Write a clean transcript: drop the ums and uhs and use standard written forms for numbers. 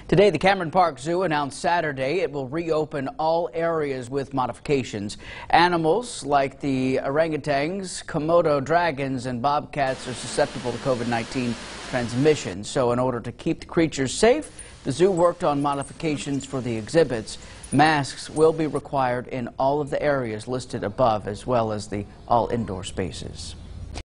Today, the Cameron Park Zoo announced Saturday it will reopen all areas with modifications. Animals like the orangutans, Komodo dragons, and bobcats are susceptible to COVID-19 transmission. So in order to keep the creatures safe, the zoo worked on modifications for the exhibits. Masks will be required in all of the areas listed above, as well as the all indoor spaces.